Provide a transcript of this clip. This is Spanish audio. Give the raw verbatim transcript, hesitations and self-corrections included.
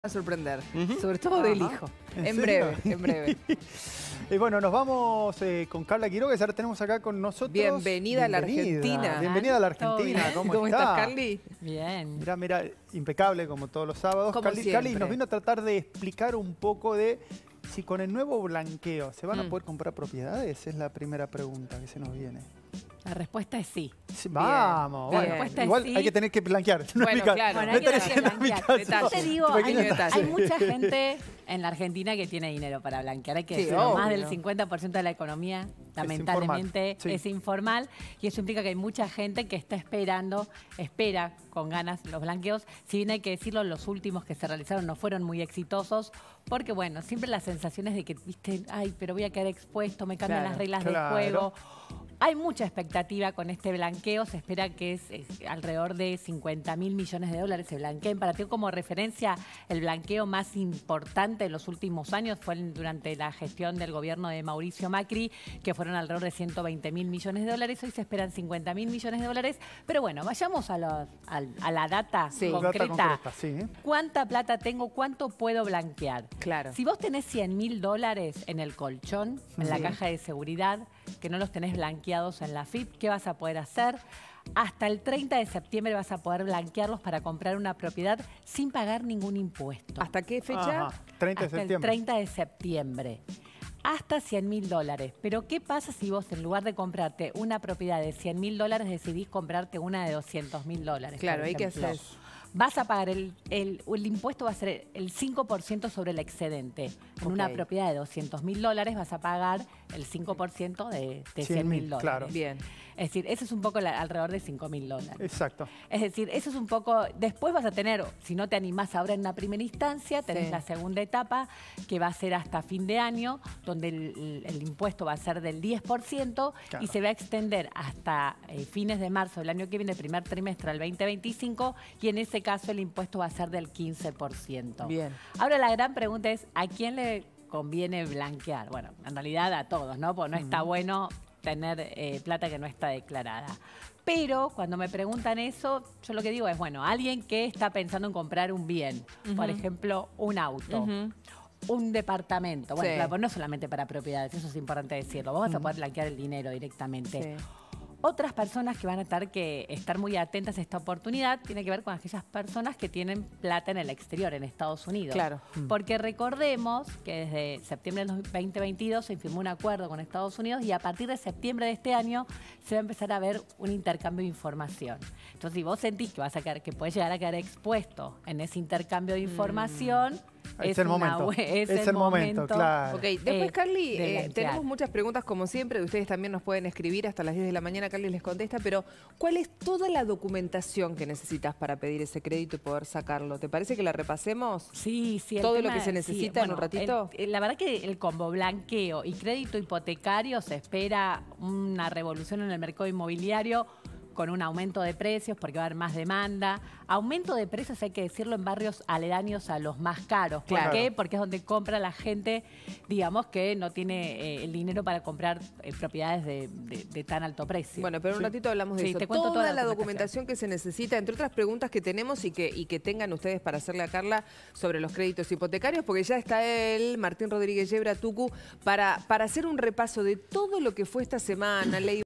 a sorprender, Uh-huh. sobre todo del Ajá. hijo. ¿En En serio? breve, en breve. Y bueno, nos vamos eh, con Carla Quiroga, que ya la tenemos acá con nosotros. Bienvenida a la Argentina. Bienvenida a la Todo Argentina. bien. ¿Cómo, ¿Cómo está? estás, Carly? Bien. Mirá, mirá, impecable como todos los sábados. Como Carly, siempre. Carly nos vino a tratar de explicar un poco de si con el nuevo blanqueo se van a Mm. poder comprar propiedades. Es la primera pregunta que se nos viene. La respuesta es sí. Sí, vamos, Bien. bueno, La respuesta es igual sí. hay que tener que blanquear. No Bueno, es mi caso. claro. Bueno, No hay que estaría tener en mi que caso. blanquear. Yo te digo, hay, Pequeño detalle. hay mucha gente en la Argentina que tiene dinero para blanquear. Hay que Sí, decirlo, más obvio. del cincuenta por ciento de la economía, lamentablemente, informal, sí. es informal. Y eso implica que hay mucha gente que está esperando, espera con ganas los blanqueos. Si bien hay que decirlo, los últimos que se realizaron no fueron muy exitosos. Porque, bueno, siempre las sensaciones de que, viste, ay, pero voy a quedar expuesto, me cambian Claro, las reglas claro. del juego. Hay mucha expectativa con este blanqueo, se espera que es, es alrededor de cincuenta mil millones de dólares se blanqueen. Para ti, como referencia, el blanqueo más importante en los últimos años fue en- durante la gestión del gobierno de Mauricio Macri, que fueron alrededor de ciento veinte mil millones de dólares. Hoy se esperan cincuenta mil millones de dólares. Pero bueno, vayamos a, los- al- a la data Sí. Data concreta. concreta, sí. ¿Cuánta plata tengo? ¿Cuánto puedo blanquear? Claro. Si vos tenés cien mil dólares en el colchón, en la Sí. caja de seguridad, que no los tenés blanqueados en la F I P, ¿qué vas a poder hacer? Hasta el treinta de septiembre vas a poder blanquearlos para comprar una propiedad sin pagar ningún impuesto. ¿Hasta qué fecha? Ajá, treinta de Hasta el septiembre. treinta de septiembre. Hasta cien mil dólares. Pero ¿qué pasa si vos, en lugar de comprarte una propiedad de cien mil dólares, decidís comprarte una de doscientos mil dólares? Claro, por ¿y qué ejemplo? haces? Vas a pagar el, el, el impuesto, va a ser el cinco por ciento sobre el excedente. En Ok. una propiedad de doscientos mil dólares vas a pagar el cinco por ciento de, de cien mil dólares. claro. Bien. Es decir, eso es un poco la- alrededor de cinco mil dólares. Exacto. Es decir, eso es un poco... Después vas a tener, si no te animás ahora en una primera instancia, tenés Sí. la segunda etapa, que va a ser hasta fin de año, donde el, el impuesto va a ser del diez por ciento Claro. y se va a extender hasta eh, fines de marzo del año que viene, el primer trimestre del veinte veinticinco, y en ese caso el impuesto va a ser del quince por ciento. Bien. Ahora la gran pregunta es, ¿a quién le conviene blanquear? Bueno, en realidad a todos, ¿no? Porque no está bueno tener eh, plata que no está declarada. Pero cuando me preguntan eso, yo lo que digo es, bueno, alguien que está pensando en comprar un bien, por Ujú. ejemplo, un auto, Ujú. un departamento. Bueno, Sí. claro, pues no solamente para propiedades, eso es importante decirlo. Vos vas a poder blanquear el dinero directamente. Sí. Otras personas que van a estar, que estar muy atentas a esta oportunidad tiene que ver con aquellas personas que tienen plata en el exterior, en Estados Unidos. Claro. Porque recordemos que desde septiembre del veinte veintidós se firmó un acuerdo con Estados Unidos y a partir de septiembre de este año se va a empezar a ver un intercambio de información. Entonces, si vos sentís que vas a quedar, que podés llegar a quedar expuesto en ese intercambio de información, Es el una momento. bue- es Es el el momento, momento. claro. Ok, después, Eh, Carly, de eh, blanquear. tenemos muchas preguntas como siempre. Ustedes también nos pueden escribir hasta las diez de la mañana. Carly les contesta. Pero, ¿cuál es toda la documentación que necesitas para pedir ese crédito y poder sacarlo? ¿Te parece que la repasemos? Sí, sí. el ¿Todo lo tema- que se necesita en un ratito? el- el- la verdad que el combo blanqueo y crédito hipotecario se espera una revolución en el mercado inmobiliario con un aumento de precios porque va a haber más demanda. Aumento de precios, hay que decirlo, en barrios aledaños a los más caros. ¿Por Claro. qué? Porque es donde compra la gente, digamos, que no tiene eh, el dinero para comprar eh, propiedades de, de- de tan alto precio. Bueno, pero en un Sí. ratito hablamos de Sí, eso. te cuento toda, toda la la documentación que se necesita, entre otras preguntas que tenemos y que, y que tengan ustedes para hacerle a Carla sobre los créditos hipotecarios, porque ya está él, Martín Rodríguez Yebra, Tucu, para, para hacer un repaso de todo lo que fue esta semana, ley